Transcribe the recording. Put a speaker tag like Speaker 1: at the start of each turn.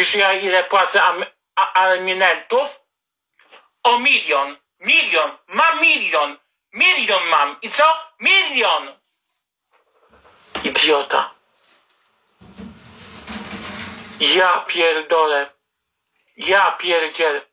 Speaker 1: Wiesz ja ile płacę alimentów? O milion. Mam milion. Milion mam. I co? Milion. Idiota. Ja pierdolę. Ja pierdzielę.